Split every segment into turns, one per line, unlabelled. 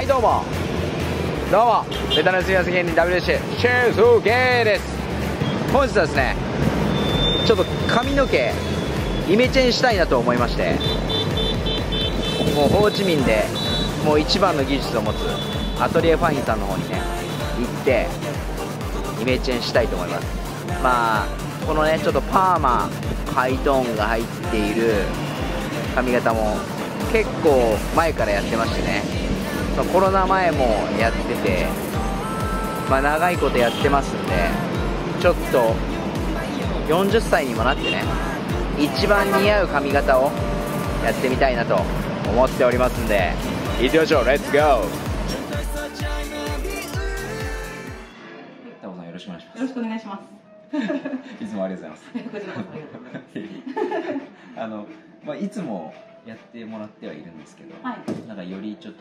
どうもベタなすみません芸人 WC シェースゲーです。本日はですね、ちょっと髪の毛イメチェンしたいなと思いまして、もうホーチミンでもう一番の技術を持つアトリエファインさんの方にね行ってイメチェンしたいと思います。まあこのねちょっとパーマハイトーンが入っている髪型も結構前からやってましてね、コロナ前もやってて、まあ長いことやってますんで、ちょっと40歳にもなってね一番似合う髪型をやってみたいなと思っておりますんで、行ってみましょう。レッツゴー。タコさんよろしくお願いします。
よろしくお願いします。
いつもありがとうございます。
こちらこそありがとうございます。
まあいつもやってもらってはいるんですけど、
はい、
なんかよりちょっと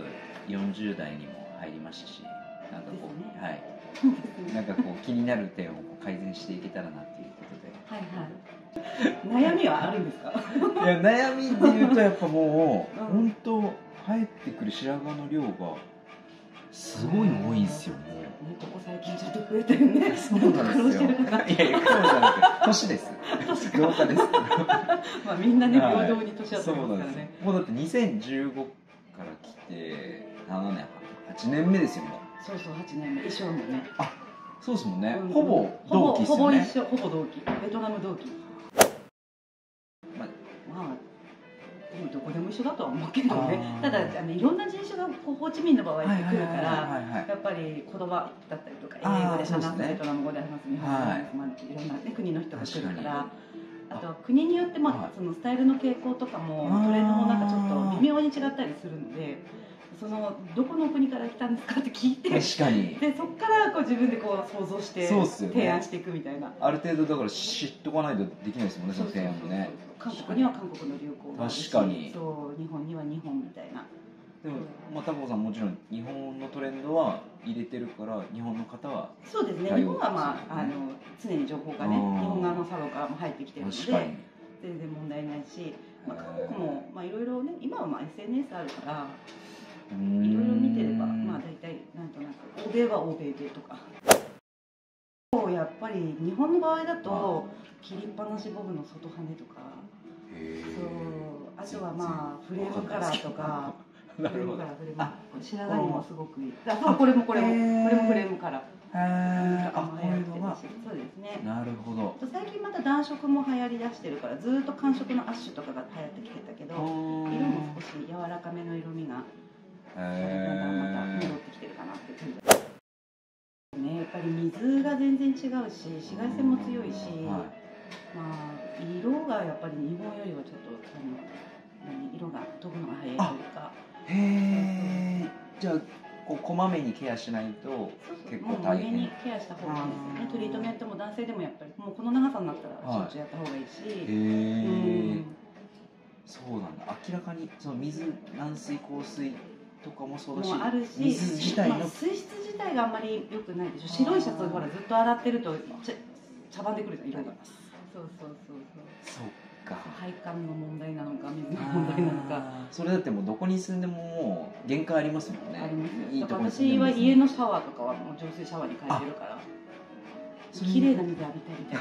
40代にも入りましたし、なんかこう、
ね、
はい、なんかこう気になる点を改善していけたらなっていうことで。
はいはい。悩みはあるんですか？
いや悩みで言うとやっぱもう、本当生えてくる白髪の量がすごい多いんですよ。もう
ここ最近ちょっと増えてるね。
そうなんですよ。いやいや、そうじゃなくて年です。老化です。
まあみんなね平等に年は取りますからね。
もうだって2015から来て7年8年目ですよ。もう
そうそう8年目。一緒もんね。
あ、そうですもんね。ほぼ同期ですよね。
ほぼ一緒、ほぼ同期。ベトナム同期。まあでもどこでも一緒だとは思うけどね。ただいろんな人種がホーチミンの場合来るから、やっぱり言葉だったりとか英語で話す、ベトナム語で話す、日本語で話す、まあいろんなね国の人が来るから。あとは国によってそのスタイルの傾向とかもトレンドもなんかちょっと微妙に違ったりするので、そのどこの国から来たんですかって聞いて、
確かに
でそこからこう自分でこう想像して提案していくみたいな。
ある程度だから知っとかないとできないですもんね、その提案もね。
韓国には韓国の流行があるし、
確かに
そう日本には日本みたいな。
でもまあタコさんもちろん日本のトレンドは入れてるから日本の方は
そうですね。日本はまあ常に情報がね日本側のサロからも入ってきてるので全然問題ないし、まあ韓国もまあいろいろね今はまあ SNS あるから。いろいろ見てれば、まあ大体なんとなく欧米は欧米でとか。やっぱり日本の場合だと切りっぱなしボブの外羽とか、そうあとはまあフレームカラーとか、フレームカラー白髪にもすごくいい。そうこれもフレームカラー。
あ、こういうのが
そうですね。
なるほど。
最近また暖色も流行りだしてるから、ずっと寒色のアッシュとかが流行ってきてたけど、色も少し柔らかめの色味が。だんだんまた戻ってきてるかなって感じね。やっぱり水が全然違うし紫外線も強いし、まあ色がやっぱり日本よりはちょっと色が飛ぶのが早いというか。
へえ。じゃあこまめにケアしないと結構大変。
にケアした方がいいですよね。トリートメントも男性でもやっぱりもうこの長さになったらしょっちゅうやった方がいいし。へえ。
そうなんだ。明らかにその水軟水硬水とかもそうだし、
あるし、
水自体の
水質自体があんまり良くないでしょ。白いシャツをほらずっと洗ってると茶番でくるじゃん、色が。そうそうそうそう。そっか。配管の問題なのか水の問題なのか。そ
れだってもうどこに住んでももう限界ありますもんね。
ありますよ。だから私は家のシャワーとかはもう浄水シャワーに変えてるから。綺麗な水浴びたいみた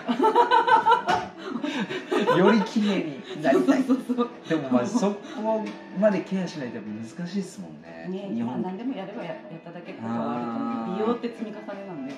いな。
より綺麗になりたい。でもまあそこまでケアしないと難しいですもんね。
ね、まあ何でもやればやっただけことはあると思う。美容って積み重ねなんで。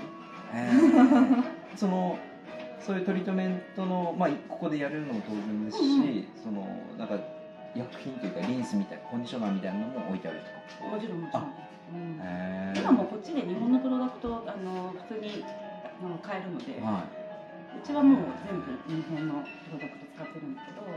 そういうトリートメントのまあここでやるのも当然ですし、そのなんか薬品というかリンスみたいなコンディショナーみたいなのも置いてあるとか。
もちろんもちろん。今もこっちで日本のプロダクト普通に買えるので、うちはもう全部日本のプロダクト使ってるんだけど、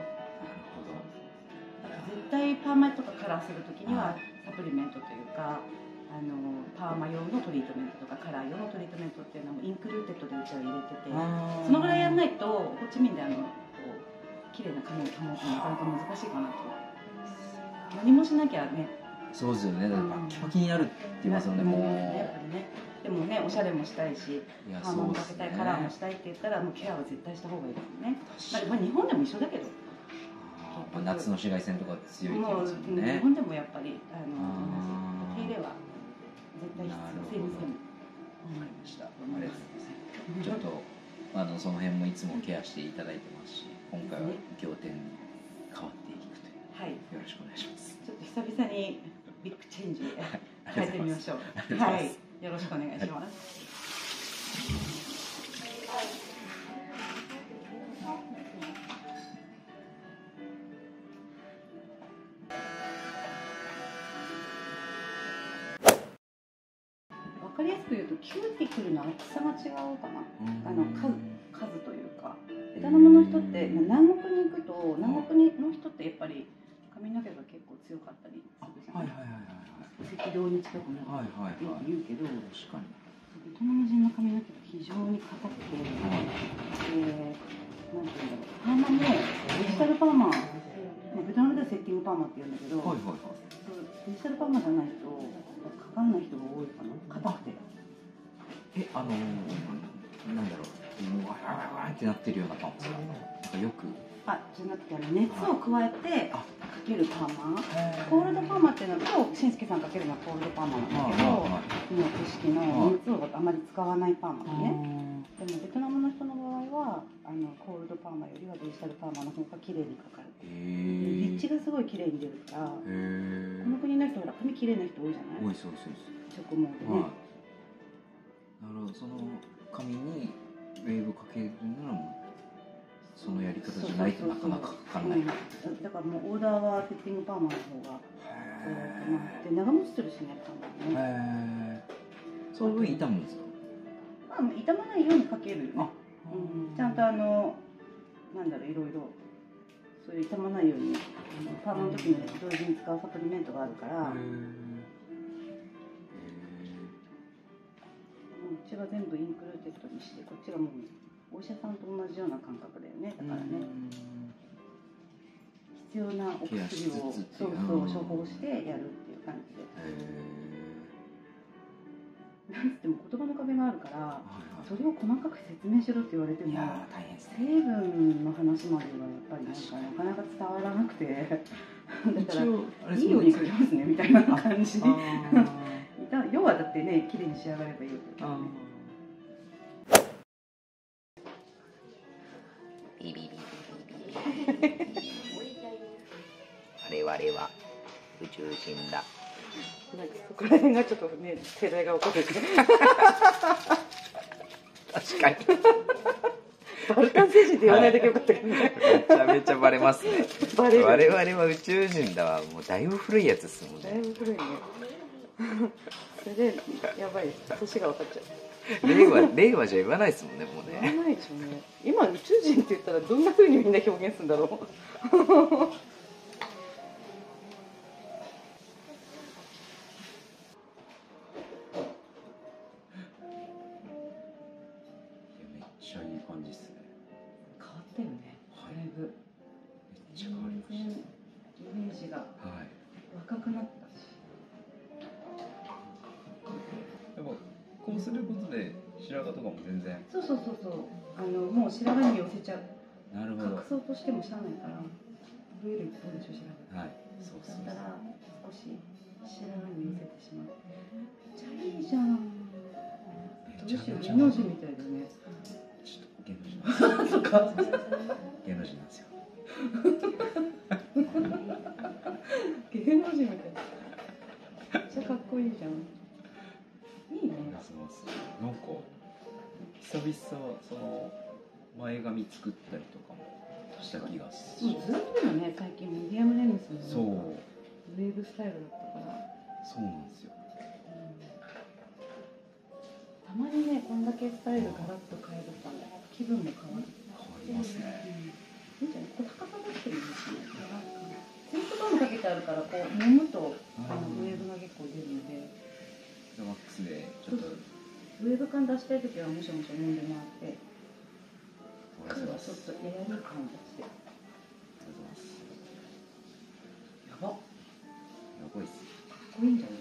絶対パーマとかカラーするときにはサプリメントというかパーマ用のトリートメントとかカラー用のトリートメントっていうのもインクルーテッドでうちは入れてて、そのぐらいやらないとホーチミンで綺麗な髪を保つのなかなか難しいかなと。何もしなきゃね。
そうですよね。だからパキパキになるって言いますよね。もう
やっぱりね。でもね、おしゃれもしたいし、パーマもかけたい、カラーもしたいって言ったらもうケアは絶対した方がいいですよね。まあ日本でも一緒だけど。
夏の紫外線とか強いって言いますもんね。
日本でもやっぱり手入れは絶対必要性に
わかりました。ありがとうございます。ちょっとその辺もいつもケアしていただいてますし、今回は仰天に変わっていくという。
はい。
よろしくお願いします。
ちょっと久々にビッグチェンジ変えてみましょう。はい。よろしくお願いします。わかりやすく言うとキューティクルの厚さが違うかな。数というか、ベトナムの人って南国に行くと南国の人ってやっぱり髪の毛が結構強かったりするじゃない。赤道に近くなるって言うけど、確かにベトナム人の髪の毛が非常に硬くて、なんていうんだろう、パーマもデジタルパーマ、ベトナムではセッティングパーマって言うんだけど、デジタルパーマじゃないとかかんない人が多いかな。硬くて。
なんだろう、わーってなってるようなパーマですか？なんかよく。
じゃなくて熱を加えてかけるパーマ。コールドパーマっていうのは今日しんすけさんかけるのはコールドパーマなんだけど、今景色の熱をあまり使わないパーマだね。でもベトナムの人の場合はコールドパーマよりはデジタルパーマの方が綺麗にかかる。立地がすごい綺麗に出るから、この国の人ほら髪綺麗な人多いじゃない？
多いそうです。
直毛でね。
なるほど、その髪にウェーブかけるならそのやり方じゃないとなかなかかかんない。
だからもうオーダーはセッティングパーマの方がで長持ちするしね、パーマね。
そういうふうに傷むんですか？
傷まないようにかけるよね。ちゃんとなんだろう、いろいろそういう傷まないようにパーマの時に同時に使うサプリメントがあるから。うちは全部インクルーテッドにして、こっちがもうお医者さんと同じような感覚だよね。だからね、必要なお薬を処方してやるっていう感じで。なんつっても言葉の壁があるから、それを細かく説明しろって言われても、成分の話まではやっぱりなかなか伝わらなくて、だからいいように書きますねみたいな感じ。要はだってね、綺麗に仕上がればいいわけだからね。
ビビビビビ我々は宇宙人だ。
そこら辺がちょっとね、世代が分かる。
確かに。
バルカン星人って言わないだけよかったけどね。
めちゃめちゃバレますね。我々は宇宙人だわ。もうだいぶ古いやつですもんね。
だいぶ古いね。それでやばいです。年が分かっちゃう。
令和じゃ言わないですもんね、もうね。
言わないでしょうね。今宇宙人って言ったらどんな風にみんな表現するんだろう。
めっちゃいい感じですね。
変わったよね。だいぶ。
めっちゃ変わりました。
イメージが若くなったし。
でもこうすることで白髪とかも全然。
そう。もう白髪に寄せちゃう。
なるほど。
隠そうとしてもしゃあないから。増える一方でしょ、白髪。
はい。そう。
だったら少し白髪に寄せてしまう。めっちゃいいじゃん。どうしよう、芸能人みたいだね。
ちょっと芸能人。
そっか。
芸能人なんですよ。
芸能人みたい。めっちゃかっこいいじゃん。いいね。
なんか久々その前髪作ったりとかもした気がする。
ずっとよね、最近ミディアムレングスの
そう
ウェーブスタイルだったから。
そうなんですよ。
たまにね、こんだけスタイルガラッと変えると気分も変わる。
変わりますね。
いいんじゃない？これ高さ出してるんですね。セントバームかけてあるからこう揉むとウェーブが結構出るので。
マックスでちょっと
ウェーブ感出したいときはもしもし揉んでもらって、今日はちょっとエアリー感出して。やば。
やばいっす。
かっこいいんじゃない？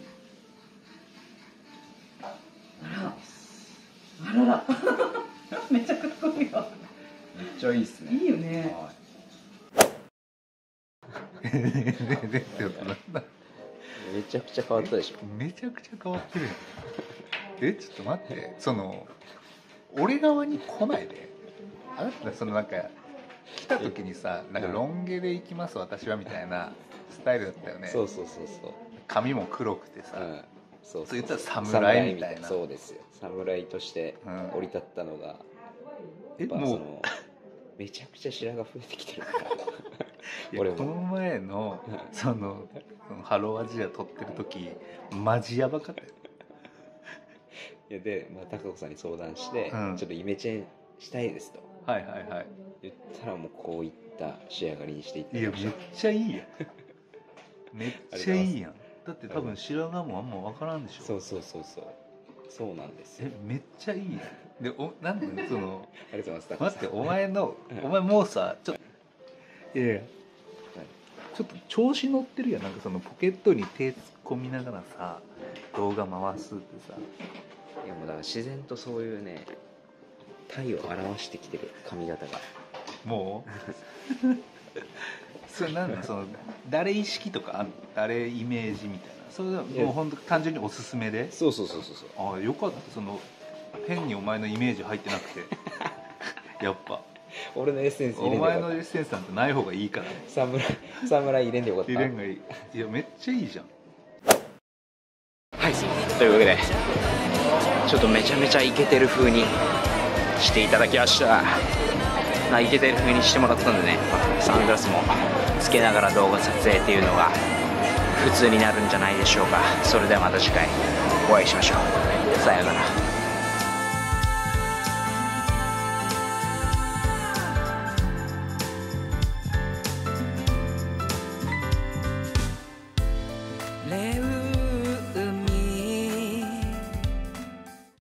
あらら。めっちゃかっこいいわ。
めっちゃいいっすね。
いいよね。
めちゃくちゃ変わったでしょ。
めちゃくちゃ変わってるよ。ちょっと待って、俺側に来ないで。あなたなんか来た時にさ、なんかロン毛で行きます私はみたいなスタイルだったよね。
そうそうそうそう。
髪も黒くてさ、
そう
言ったら侍みたいな。
そうですよ。侍として降り立ったのが、もうめちゃくちゃ白髪増えてきてるから。
俺この前のハローアジア撮ってる時マジやばかったよ。
いやで、高子さんに相談して、ちょっとイメチェンしたいですと言ったら、もうこういった仕上がりにしていって。
いやめっちゃいいやん。めっちゃいいやん。だって多分白髪もあんま分からんでしょ。
そうなんですよ。
めっちゃいいやん。でなんで
ありがとうございます。
待って、お前もうさ、ちょっと調子乗ってるやん。なんかポケットに手突っ込みながらさ動画回すってさ。
いやもうだから自然とそういうね、体を表してきてる髪型が
もうそれなんだ、誰意識とか誰イメージみたいな、それはもう本当単純におすすめで。
そう
ああよかった。変にお前のイメージ入ってなくてやっぱ
俺のエッセンス入れんで
お前のエッセンスなんてない方がいいから。
侍入れんでよかった。
入れんがいい。いやめっちゃいいじゃん。
はい、というわけでちょっとめちゃめちゃイケてる風にしていただきました。イケてる風にしてもらったんでね、サングラスもつけながら動画撮影っていうのが普通になるんじゃないでしょうか。それではまた次回お会いしましょう。さようなら。
レ